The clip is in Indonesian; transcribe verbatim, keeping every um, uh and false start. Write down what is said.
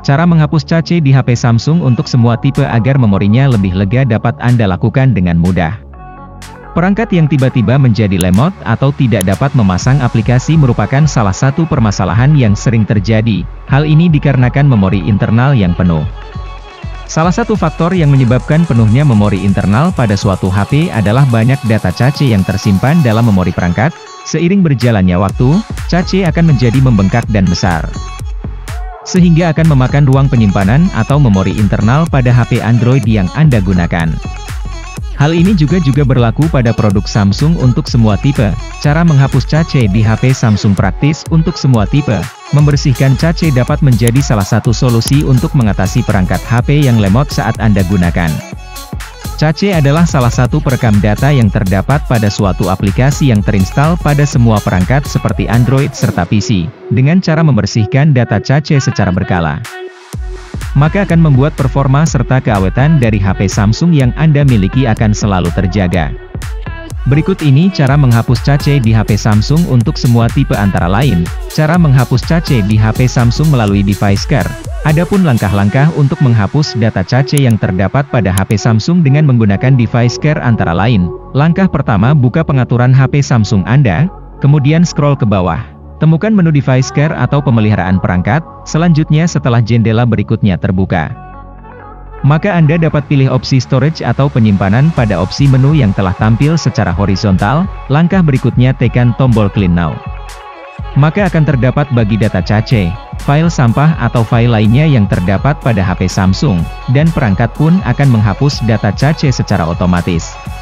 Cara menghapus cache di H P Samsung untuk semua tipe agar memorinya lebih lega dapat Anda lakukan dengan mudah. Perangkat yang tiba-tiba menjadi lemot atau tidak dapat memasang aplikasi merupakan salah satu permasalahan yang sering terjadi. Hal ini dikarenakan memori internal yang penuh. Salah satu faktor yang menyebabkan penuhnya memori internal pada suatu H P adalah banyak data cache yang tersimpan dalam memori perangkat. Seiring berjalannya waktu, cache akan menjadi membengkak dan besar, sehingga akan memakan ruang penyimpanan atau memori internal pada H P Android yang Anda gunakan. Hal ini juga juga berlaku pada produk Samsung untuk semua tipe. Cara menghapus cache di H P Samsung praktis untuk semua tipe. Membersihkan cache dapat menjadi salah satu solusi untuk mengatasi perangkat H P yang lemot saat Anda gunakan. Cache adalah salah satu perekam data yang terdapat pada suatu aplikasi yang terinstal pada semua perangkat seperti Android serta P C. Dengan cara membersihkan data cache secara berkala, maka akan membuat performa serta keawetan dari H P Samsung yang Anda miliki akan selalu terjaga. Berikut ini cara menghapus cache di H P Samsung untuk semua tipe antara lain. Cara menghapus cache di H P Samsung melalui device care. Adapun langkah-langkah untuk menghapus data cache yang terdapat pada H P Samsung dengan menggunakan device care antara lain. Langkah pertama, buka pengaturan H P Samsung Anda, kemudian scroll ke bawah. Temukan menu device care atau pemeliharaan perangkat. Selanjutnya setelah jendela berikutnya terbuka, maka Anda dapat pilih opsi storage atau penyimpanan pada opsi menu yang telah tampil secara horizontal. Langkah berikutnya tekan tombol clean now. Maka akan terdapat bagi data cache, file sampah atau file lainnya yang terdapat pada H P Samsung, dan perangkat pun akan menghapus data cache secara otomatis.